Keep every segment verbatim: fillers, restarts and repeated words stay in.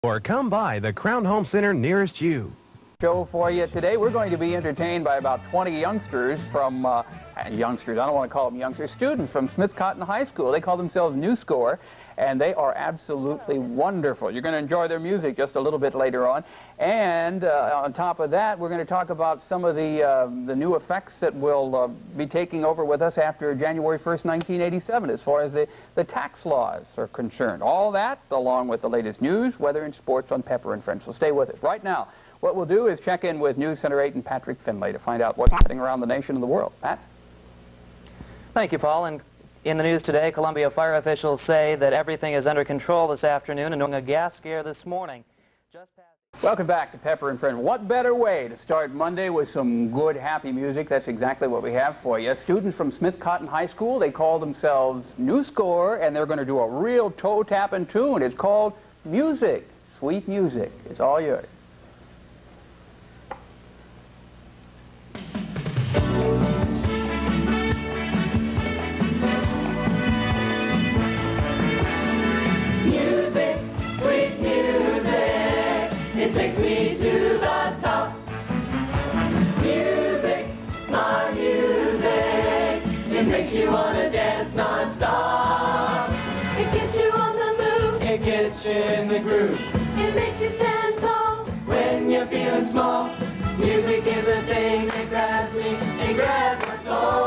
Or come by the Crown Home Center nearest you. Show for you today. We're going to be entertained by about twenty youngsters from, uh, youngsters, I don't want to call them youngsters, students from Smith Cotton High School. They call themselves New Score, and they are absolutely wonderful. You're going to enjoy their music just a little bit later on. And uh, on top of that, we're going to talk about some of the, uh, the new effects that will uh, be taking over with us after January first, nineteen eighty-seven, as far as the, the tax laws are concerned. All that, along with the latest news, weather, and sports on Pepper and Friends. So stay with us. Right now, what we'll do is check in with News Center eight and Patrick Finlay to find out what's happening around the nation and the world. Pat? Thank you, Paul. And in the news today, Columbia fire officials say that everything is under control this afternoon and knowing a gas scare this morning. Just past Welcome back to Pepper and Friends. What better way to start Monday with some good, happy music? That's exactly what we have for you. Students from Smith Cotton High School, they call themselves New Score, and they're going to do a real toe-tapping tune. It's called Music, Sweet Music. It's all yours. It takes me to the top. Music, my music. It makes you want to dance non-stop. It gets you on the move. It gets you in the groove. It makes you stand tall when you're feeling small. Music is a thing that grabs me and grabs my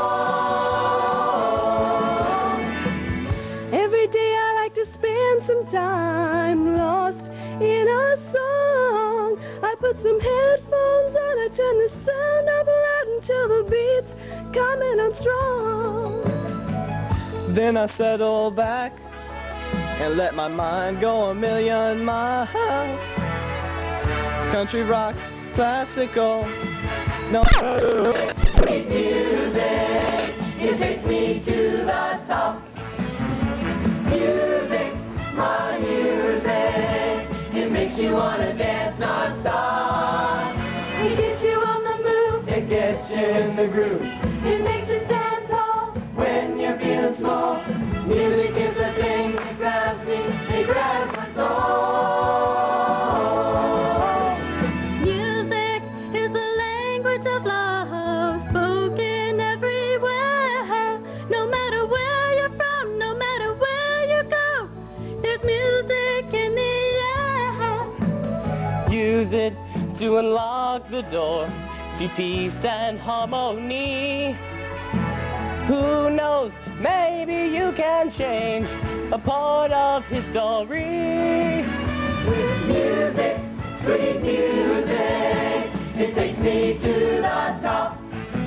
soul. Every day I like to spend some time lost in a song. I put some headphones on, I turn the sound up loud until the beat's coming on strong. Then I settle back and let my mind go a million miles. Country rock, classical, no. Sweet music, it takes me to the top. Music, my music. It makes you want to dance non-stop. It gets you on the move. It gets you in the groove. It makes you stand tall when you're feeling small. Music is the thing that grabs me. It grabs my soul. Music is the language of love, spoken everywhere. No matter where you're from, no matter where you go, there's music in the Use it to unlock the door to peace and harmony. Who knows, maybe you can change a part of history. With music, sweet music, it takes me to the top.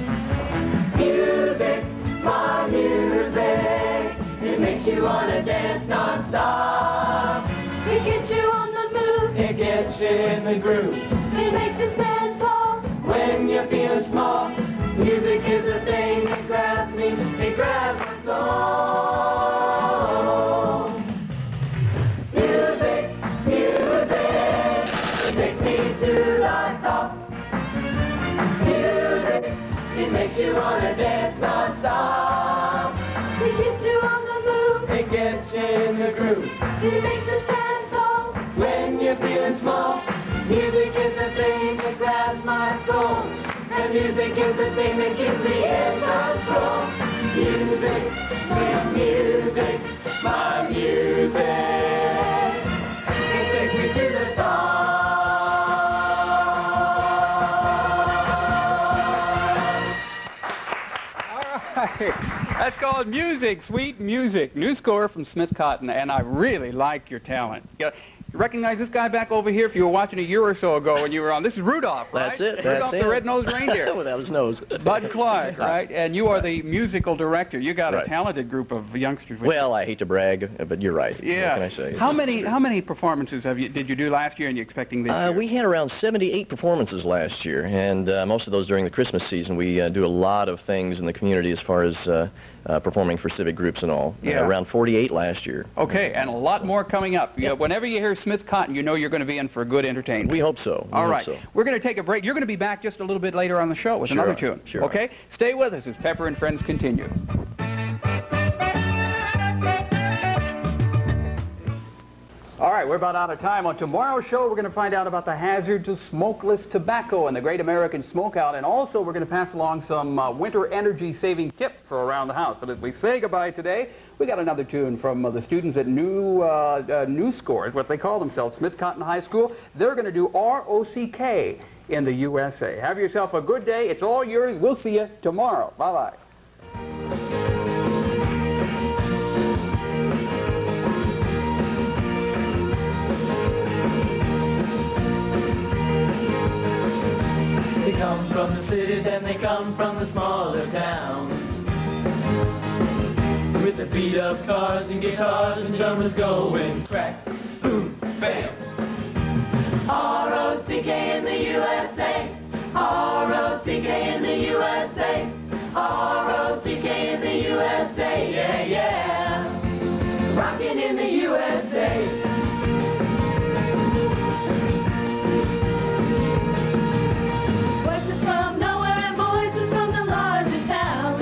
Music, my music, it makes you want to dance non-stop. It gets you on the move. It gets you in the groove. It makes you stand tall when you're feeling small. Music is the thing that grabs me. It grabs my soul. Music, music, it takes me to the top. Music, it makes you want to dance non-stop. It gets you on the move. It gets you in the groove. It makes you stand tall when you're feeling small. Music is the thing that grabs my soul. And music is the thing that keeps me in control. Music, sweet music, my music. It takes me to the top. All right. That's called Music, Sweet Music. New Score from Smith Cotton, and I really like your talent. You, you recognize this guy back over here if you were watching a year or so ago when you were on. This is Rudolph, right? That's it. Rudolph that's the it. Red-Nosed Reindeer. Well, that was nose. Bud Clark, right? And you are the musical director. You got Right. a talented group of youngsters. With Well, I hate to brag, but you're right. yeah. What can I say? How many how many performances have you did you do last year and you expecting this Uh, year? we had around seventy-eight performances last year, and uh, most of those during the Christmas season. We uh, do a lot of things in the community as far as uh, uh, performing for civic groups and all. Yeah. Uh, around forty-eight last year. Okay, and a lot more coming up. Yeah. You, whenever you hear Smith Cotton, you know you're going to be in for a good entertainment. We hope so. We All hope right. so. We're going to take a break. You're going to be back just a little bit later on the show with Sure another are. tune. Sure are. Okay? Stay with us as Pepper and Friends continue. All right. right, we're about out of time. On tomorrow's show, we're going to find out about the hazards of smokeless tobacco and the Great American Smokeout. And also, we're going to pass along some uh, winter energy-saving tips for around the house. But as we say goodbye today, we got another tune from uh, the students at New uh, uh, New Score, is what they call themselves, Smith Cotton High School. They're going to do R O C K in the U S A. Have yourself a good day. It's all yours. We'll see you tomorrow. Bye-bye. They come from the cities and they come from the smaller towns, with the beat up cars and guitars and drummers going crack, boom, bam. R O C K in the U S A, R O C K in the U S A, R O C K in the U S A, yeah, yeah, rockin' in the U S A. Voices from nowhere and voices from the larger towns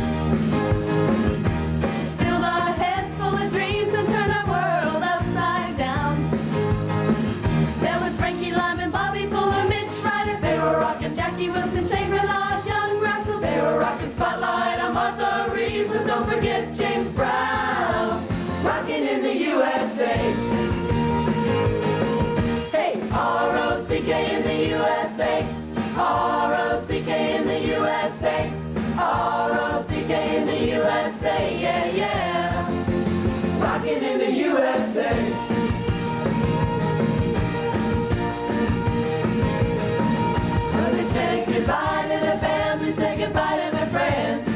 filled our heads full of dreams and turned our world upside down. There was Frankie Lime and Bobby Fuller, Mitch Ryder. They were rockin' Jackie Wilson, Shangri-La, Young Russell. They were rockin' Spotlight on Martha Reeves. And don't forget James Brown, rockin' in the U S A. Hey, R O C K in the U S A, R O C K in the U S A, R O C K in the U S A, yeah, yeah, rockin' in the U S A. Well, they say goodbye to their families, say goodbye to their friends,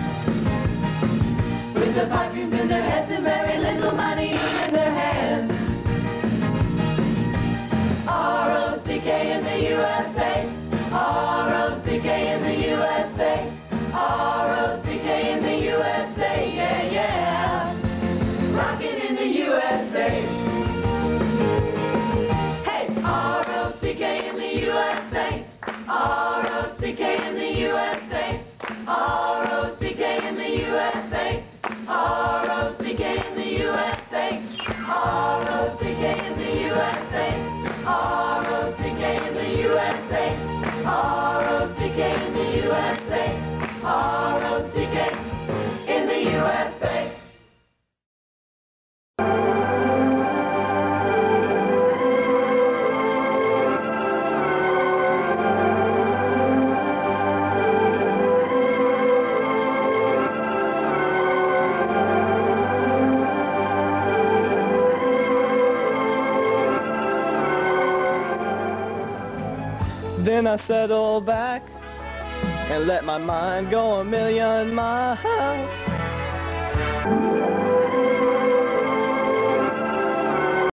with the perfumes in their heads and very little money in their hands. R O C K in the U S A, R O C K in the U S A, R O C K in the U S A, yeah, yeah, rockin' in the U S A. Hey, R O C K in the U S A, R O C K in the U S A, R O C K in the U S A, R O C K in the U S A, R O C K in the U S A, R O C K in the U S A, R O C K in the U S A, R O C K in the U S A. Then I settle back and let my mind go a million miles.